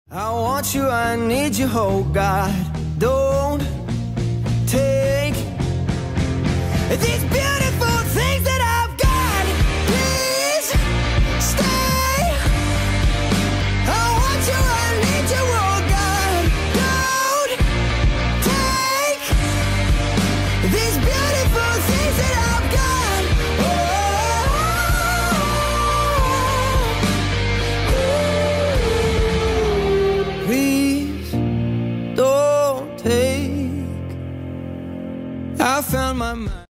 I want you, I need you, oh God, don't take these beautiful things that I've got, please stay. I want you, I need you, oh God, don't take these beautiful things that I've got. Please don't take. I found my mind.